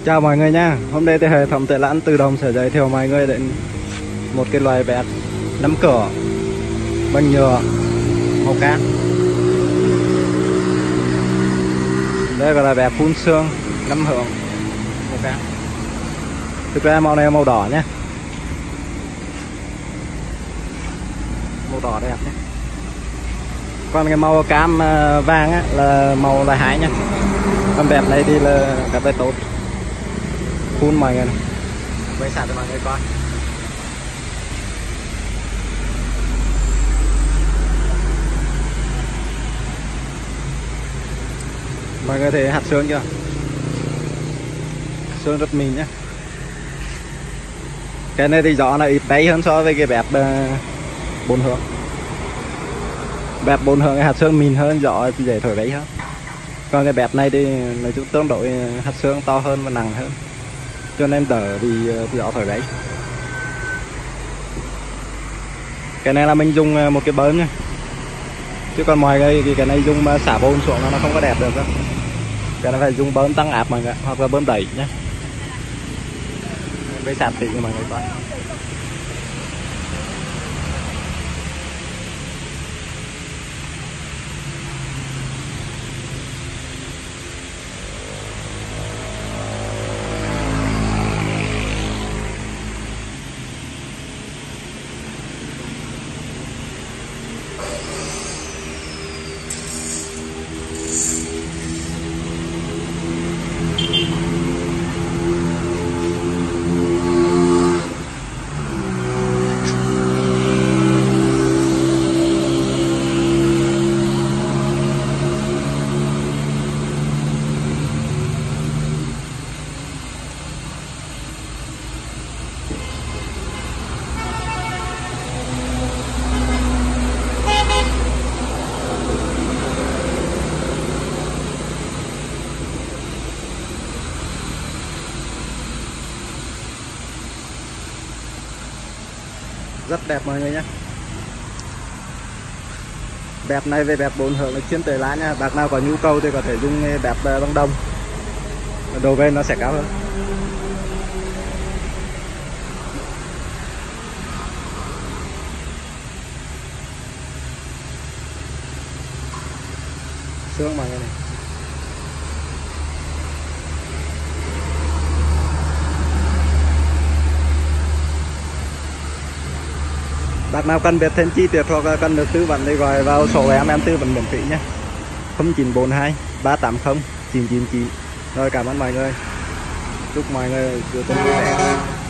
Chào mọi người nha. Hôm nay thì hệ thống Tệ Lãn tự động sẽ giới thiệu mọi người đến một cái loài bẹt nắm cửa bằng nhựa màu cam. Đây gọi là bẹt phun sương nắm hưởng màu cam. Thực ra màu này là màu đỏ nhé, màu đỏ đẹp nhé. Còn cái màu cam vàng á, là màu là hái nhá. Con bẹt này thì là bẹt này tốt, phun mọi người này, quay sạt cho mọi người coi. Mọi người thấy hạt sương chưa? Sương rất mịn nhé. Cái này thì gió là ít bay hơn so với cái bẹt 4 hướng. Bẹt 4 hướng cái hạt sương mịn hơn, gió thì dễ thổi bay hơn. Còn cái bẹt này thì nói chung tương đối hạt sương to hơn và nặng hơn, cho nên đỡ vì gió thổi bay. Cái này là mình dùng một cái bơm nhé, chứ còn mọi người thì cái này dùng mà xả bồn xuống nó không có đẹp được đâu. Cái này phải dùng bơm tăng áp mọi người, hoặc là bơm đẩy nhé. Với sạt thì mọi người coi. Rất đẹp mọi người nhé. Bẹt này về bẹt 4 hướng là chuyên Tệ Lãn nha. Bác nào có nhu cầu thì có thể dùng bẹt bằng đồng, độ bền nó sẽ cao hơn. Sương mọi người này. Bác nào cần biết thêm chi tiết hoặc là cần được tư vấn thì gọi vào số em tư vấn miễn phí nhé. 0942 380 999. Rồi, cảm ơn mọi người. Chúc mọi người cuối tuần vui vẻ.